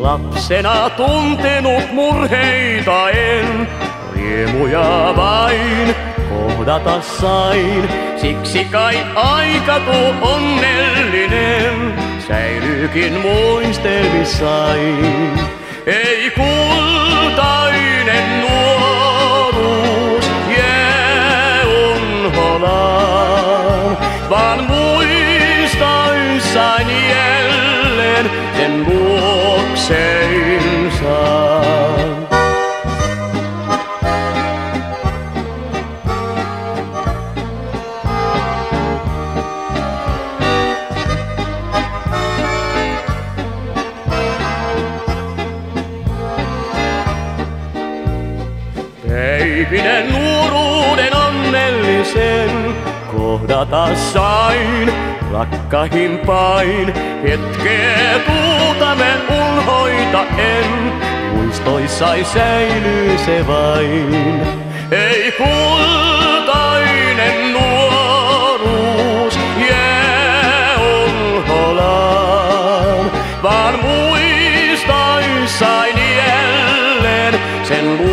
Lapsena tuntenut murheita en, riemuja vain kohdata sain. Siksi kai aika tuo onnellinen säilyykin muistelmissain. Ei kultainen nuoruus jää unholaan, vaan muistoissain jälleen sen luoksein saan. Päivinen nuoruuden onnellisen kohdata sain rakkahimpain. Hetkeä tuutamme unhoita en, muistoissai säilyy se vain. Ei kultainen nuoruus jää unholaan, vaan muistoissain jälleen sen